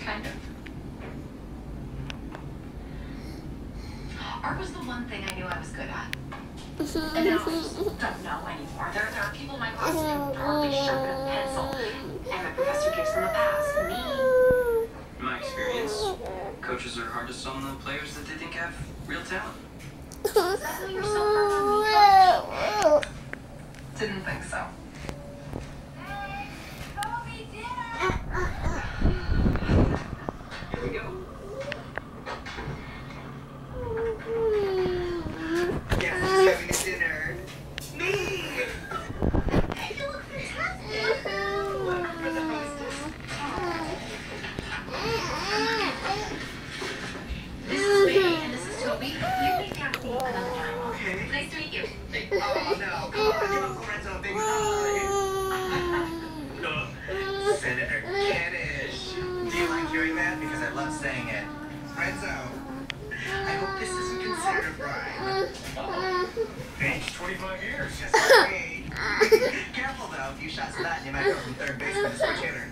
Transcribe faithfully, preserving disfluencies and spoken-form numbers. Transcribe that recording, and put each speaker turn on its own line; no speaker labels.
Kind of. Art was the one thing I knew I was good at. And now I just don't know anymore. There, there are people in my class who can hardly sharpen a pencil. And my professor gives them a pass. Me.
In my experience, coaches are hardest on the players that they think have real talent.
Is that why you're so hard on me, Coach? Didn't think so.
Here we go.
Guess who's having a dinner? Me!
You look fantastic.
Welcome for the hostess.
This is Whitney and this is Toby. You meet Kathy another time.
Okay.
Nice to meet you.
Hey, oh no, come on, give Uncle Renzo a big hug. Oh, Senator Kiddish. Do you like hearing that? Because I love saying it. Renzo, I hope this isn't considered a bribe.
Uh-oh. Age twenty-five years.
Just like me. Careful though, a few shots of that and you might go from third baseman to switch hitter.